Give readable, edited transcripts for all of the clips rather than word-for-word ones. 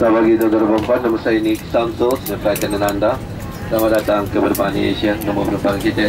Selamat pagi tuan-tuan dan puan-puan. Nama saya Nick Samsul, flight attendant anda. Selamat datang ke penerbangan Asia. Nombor penerbangan kita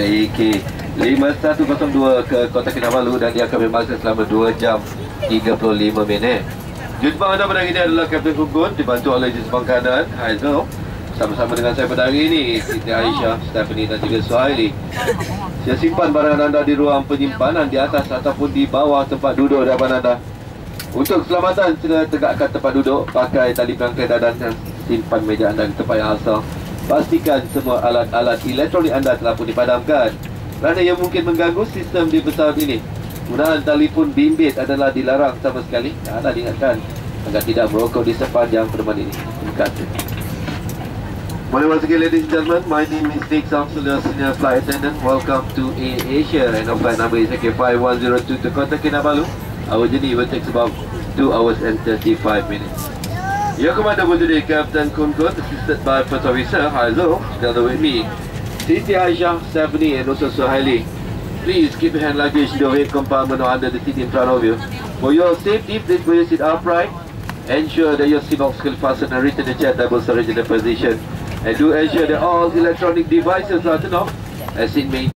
AK5102 ke Kota Kinabalu dan dia akan bermasa selama 2 jam 35 minit. Jurubang anda pada hari ini adalah Kapten Kugun, dibantu oleh jurubang kanan Haizal. Sama-sama dengan saya pada hari ini Siti Aisyah, Stephanie dan juga Suhaili. Saya simpan barang anda di ruang penyimpanan di atas ataupun di bawah tempat duduk hadapan anda. Untuk keselamatan, sila tegakkan tempat duduk, pakai tali pelangkai dadan dan simpan meja anda di tempat yang asal. Pastikan semua alat-alat elektronik anda telah pun dipadamkan kerana ia mungkin mengganggu sistem di pesawat ini. Penggunaan telefon bimbit adalah dilarang sama sekali. Anda diingatkan agar tidak merokok di sepanjang penerbangan ini. Terima kasih. Morning once again, ladies and gentlemen. My name is Nick Samsul, Senior Flight Attendant. Welcome to AirAsia, and our flight number is AK5102 to Kota Kinabalu. Our journey will take about 2 hours and 35 minutes. Your commander for today, Captain Kunkun, assisted by First Officer Haizul, together with me, Siti Aisyah, Stephanie, and also Suhaili. Please keep your hand luggage in the overhead compartment or under the seat in front of you. For your safety, please put your seat upright. Ensure that your seatbelt is fastened and return the chair double storage in the position. And do ensure that all electronic devices are turned off as it may